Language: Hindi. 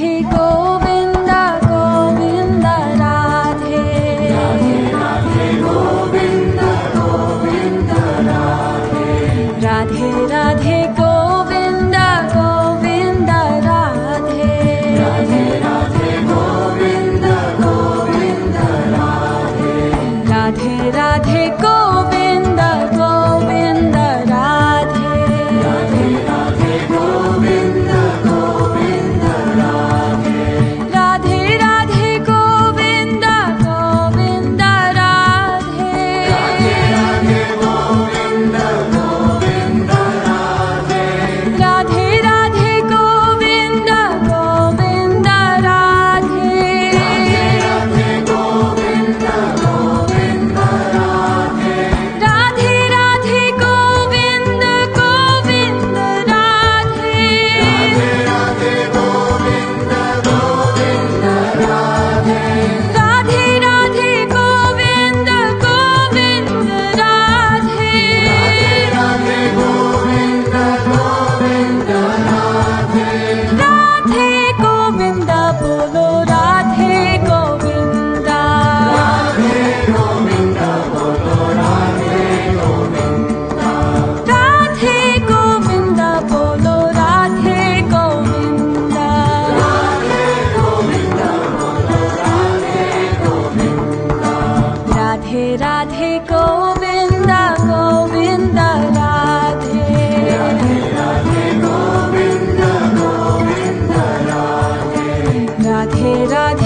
राधे गोविंद गोविंद राधे राधे राधे गोविंद गोविंद राधे राधे राधे गोविंद गोविंद राधे राधे राधे गोविंद गोविंद राधे राधे राधे गोविंद गोविंद राधे राधे राधे गोविंद गोविंद राधे राधे राधे गोविंद गोविंद राधे राधे राधे गोविंद गोविंद राधे राधे राधे गोविंद गोविंद राधे राधे राधे गोविंद गोविंद राधे राधे राधे गोविंद गोविंद राधे राधे राधे गोविंद गोविंद राधे राधे राधे गोविंद गोविंद राधे राधे गोविंद गोविंद राधे राधे गोविंद बोलो राधे गोविंद राधे गोविंद बोलो राधे गोविंद राधे गोविंद बोलो राधे गोविंद राधे गोविंद बोलो राधे गोविंद राधे राधे गोविंद गोविंद राधे राधे राधे गोविंद गोविंद राधे राधे राधे